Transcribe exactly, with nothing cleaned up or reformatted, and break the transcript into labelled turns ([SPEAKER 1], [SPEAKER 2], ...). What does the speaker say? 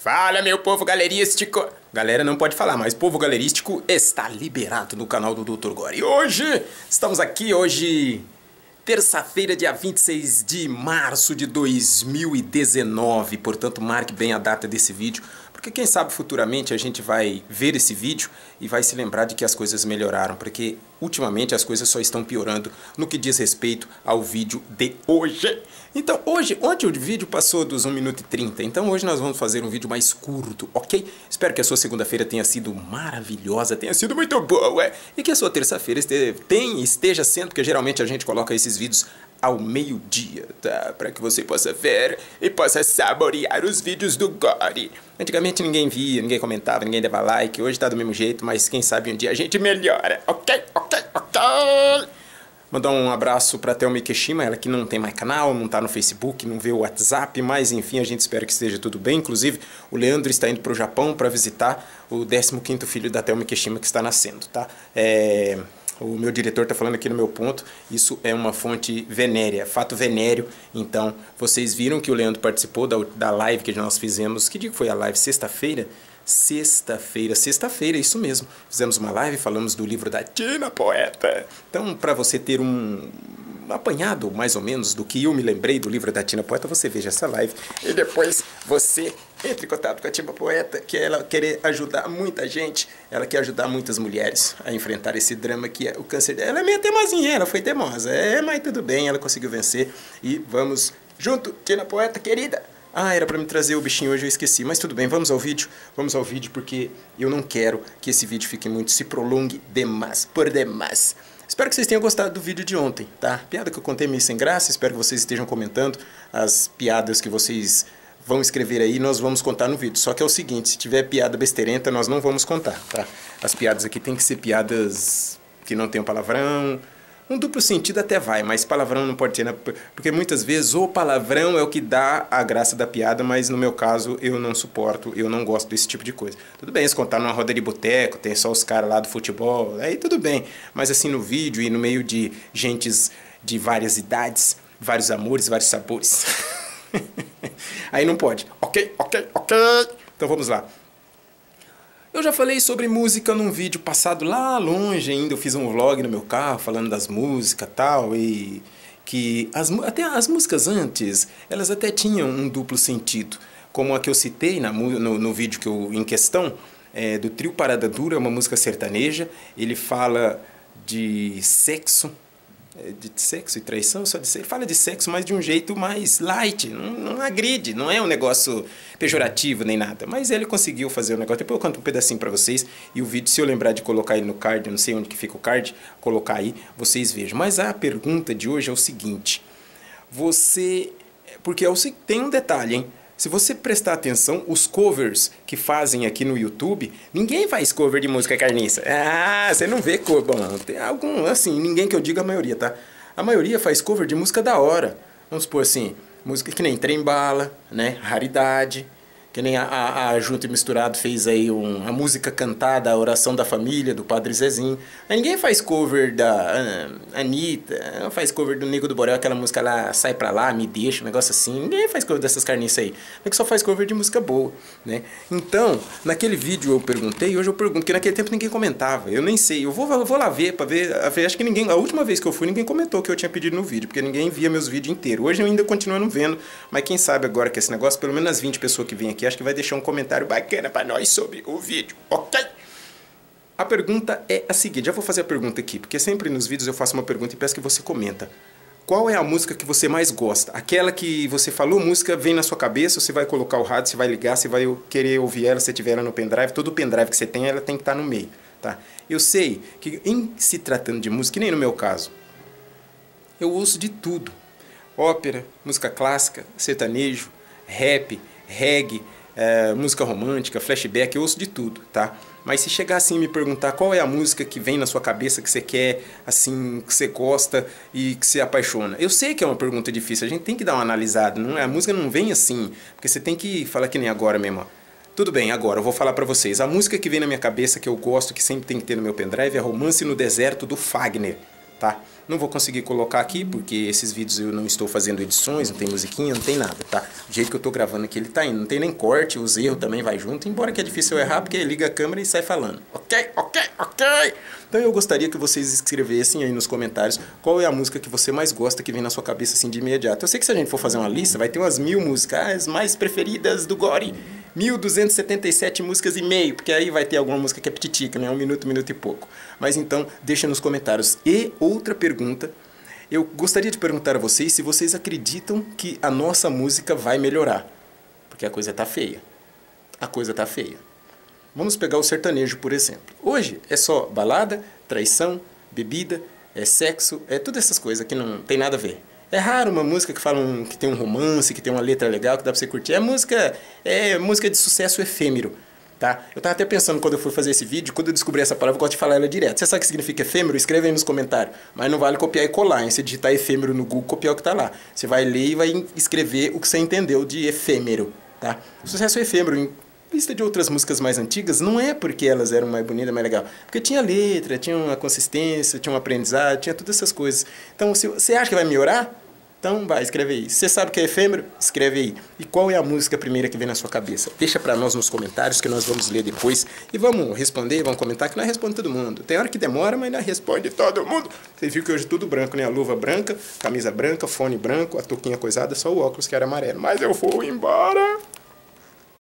[SPEAKER 1] Fala, meu povo galerístico! Galera não pode falar, mas povo galerístico está liberado no canal do doutor Gore. E hoje, estamos aqui hoje, terça-feira, dia vinte e seis de março de dois mil e dezenove. Portanto, marque bem a data desse vídeo, porque quem sabe futuramente a gente vai ver esse vídeo e vai se lembrar de que as coisas melhoraram, porque ultimamente as coisas só estão piorando no que diz respeito ao vídeo de hoje. Então hoje, ontem o vídeo passou dos um minuto e trinta, então hoje nós vamos fazer um vídeo mais curto, ok? Espero que a sua segunda-feira tenha sido maravilhosa, tenha sido muito boa, e que a sua terça-feira esteja, esteja sendo, porque geralmente a gente coloca esses vídeos ao meio-dia, tá? Para que você possa ver e possa saborear os vídeos do Gore. Antigamente ninguém via, ninguém comentava, ninguém dava like, hoje tá do mesmo jeito, mas quem sabe um dia a gente melhora, ok? Ok, ok! Mandar um abraço para a Thelma Ikeshima, ela que não tem mais canal, não tá no Facebook, não vê o WhatsApp, mas enfim, a gente espera que esteja tudo bem. Inclusive, o Leandro está indo para o Japão para visitar o décimo quinto filho da Thelma Ikeshima que está nascendo, tá? É... O meu diretor está falando aqui no meu ponto, isso é uma fonte venérea, fato venéreo. Então, vocês viram que o Leandro participou da, da live que nós fizemos, que dia que foi a live? Sexta-feira? Sexta-feira, sexta-feira, isso mesmo. Fizemos uma live, falamos do livro da Tina Poeta. Então, para você ter um apanhado, mais ou menos, do que eu me lembrei do livro da Tina Poeta, você veja essa live e depois você entre em contato com a Tina Poeta, que ela quer ajudar muita gente, ela quer ajudar muitas mulheres a enfrentar esse drama que é o câncer dela. Ela é meio teimosinha, ela foi teimosa, é, mas tudo bem, ela conseguiu vencer e vamos junto, Tina Poeta querida. Ah, era pra me trazer o bichinho hoje, eu esqueci. Mas tudo bem, vamos ao vídeo. Vamos ao vídeo porque eu não quero que esse vídeo fique muito, se prolongue demais, por demais. Espero que vocês tenham gostado do vídeo de ontem, tá? Piada que eu contei meio sem graça, espero que vocês estejam comentando as piadas que vocês vão escrever aí, nós vamos contar no vídeo. Só que é o seguinte, se tiver piada besteirenta, nós não vamos contar, tá? As piadas aqui tem que ser piadas que não tenham palavrão. Um duplo sentido até vai, mas palavrão não pode ter, né? Porque muitas vezes o palavrão é o que dá a graça da piada, mas no meu caso eu não suporto, eu não gosto desse tipo de coisa. Tudo bem, se contar numa roda de boteco, tem só os caras lá do futebol, aí tudo bem. Mas assim no vídeo e no meio de gentes de várias idades, vários amores, vários sabores, aí não pode. Ok, ok, ok. Então vamos lá. Eu já falei sobre música num vídeo passado lá longe ainda, eu fiz um vlog no meu carro falando das músicas e tal, e que as, até as músicas antes, elas até tinham um duplo sentido, como a que eu citei na, no, no vídeo que eu, em questão, é, do Trio Parada Dura, uma música sertaneja, ele fala de sexo, de sexo e traição, só de, ele fala de sexo, mas de um jeito mais light, não, não agride, não é um negócio pejorativo nem nada, mas ele conseguiu fazer o negócio. Depois eu canto um pedacinho pra vocês e o vídeo, se eu lembrar de colocar ele no card, eu não sei onde que fica o card, colocar aí, vocês vejam. Mas a pergunta de hoje é o seguinte, você, porque é o, tem um detalhe, hein? Se você prestar atenção, os covers que fazem aqui no YouTube, ninguém faz cover de música carniça. Ah, você não vê cover. Bom, tem algum, assim, ninguém que eu diga a maioria, tá? A maioria faz cover de música da hora. Vamos supor assim, música que nem Trem Bala, né? Raridade. Que nem a, a, a Junto e Misturado fez aí um, a música cantada, a Oração da Família, do Padre Zezinho. Aí ninguém faz cover da uh, Anitta, não faz cover do Nego do Borel, aquela música lá, Sai Pra Lá, Me Deixa, um negócio assim. Ninguém faz cover dessas carniças aí. É que só faz cover de música boa, né? Então, naquele vídeo eu perguntei, hoje eu pergunto, porque naquele tempo ninguém comentava. Eu nem sei, eu vou, eu vou lá ver, pra ver, ver, acho que ninguém, a última vez que eu fui, ninguém comentou o que eu tinha pedido no vídeo, porque ninguém via meus vídeos inteiros. Hoje eu ainda continuo não vendo, mas quem sabe agora que esse negócio, pelo menos as vinte pessoas que vêm aqui, acho que vai deixar um comentário bacana para nós sobre o vídeo, ok? A pergunta é a seguinte, já vou fazer a pergunta aqui, porque sempre nos vídeos eu faço uma pergunta e peço que você comenta. Qual é a música que você mais gosta? Aquela que você falou, música vem na sua cabeça, você vai colocar o rádio, você vai ligar, você vai querer ouvir ela, se tiver ela no pendrive, todo pendrive que você tem, ela tem que estar no meio, tá? Eu sei que em se tratando de música, que nem no meu caso, eu ouço de tudo. Ópera, música clássica, sertanejo, rap, reggae, É, música romântica, flashback, eu ouço de tudo, tá? Mas se chegar assim e me perguntar qual é a música que vem na sua cabeça, que você quer, assim, que você gosta e que você apaixona. Eu sei que é uma pergunta difícil, a gente tem que dar uma analisada, não é? A música não vem assim, porque você tem que falar que nem agora mesmo, ó. Tudo bem, agora eu vou falar pra vocês. A música que vem na minha cabeça, que eu gosto, que sempre tem que ter no meu pendrive, é Romance no Deserto, do Fagner. tá? Não vou conseguir colocar aqui, porque esses vídeos eu não estou fazendo edições, não tem musiquinha, não tem nada, tá? Do jeito que eu tô gravando aqui, ele tá indo. Não tem nem corte, os erros também vai junto, embora que é difícil eu errar, porque liga a câmera e sai falando. Ok, ok, ok! Então eu gostaria que vocês escrevessem aí nos comentários qual é a música que você mais gosta, que vem na sua cabeça assim de imediato. Eu sei que se a gente for fazer uma lista, vai ter umas mil músicas, as mais preferidas do Gore. mil duzentas e setenta e sete músicas e meio, porque aí vai ter alguma música que é pititica, né? Um minuto, um minuto e pouco. Mas então, deixa nos comentários. E outra pergunta, eu gostaria de perguntar a vocês se vocês acreditam que a nossa música vai melhorar. Porque a coisa tá feia. A coisa tá feia. Vamos pegar o sertanejo, por exemplo. Hoje é só balada, traição, bebida, é sexo, é todas essas coisas que não tem nada a ver. É raro uma música que fala um, que tem um romance, que tem uma letra legal, que dá pra você curtir. É música, é música de sucesso efêmero, tá? Eu tava até pensando quando eu fui fazer esse vídeo, quando eu descobri essa palavra, eu gosto de falar ela direto. Você sabe o que significa efêmero? Escreve aí nos comentários. Mas não vale copiar e colar, hein? Você digitar efêmero no Google, copiar o que tá lá. Você vai ler e vai escrever o que você entendeu de efêmero, tá? Sucesso efêmero, em vista de outras músicas mais antigas, não é porque elas eram mais bonitas, mais legal. Porque tinha letra, tinha uma consistência, tinha um aprendizado, tinha todas essas coisas. Então, se você acha que vai melhorar, então vai, escreve aí. Se você sabe que é efêmero, escreve aí. E qual é a música primeira que vem na sua cabeça? Deixa pra nós nos comentários que nós vamos ler depois. E vamos responder, vamos comentar, que nós respondemos todo mundo. Tem hora que demora, mas nós responde todo mundo. Vocês viram que hoje tudo branco, né? A luva branca, camisa branca, fone branco, a touquinha coisada, só o óculos que era amarelo. Mas eu vou embora.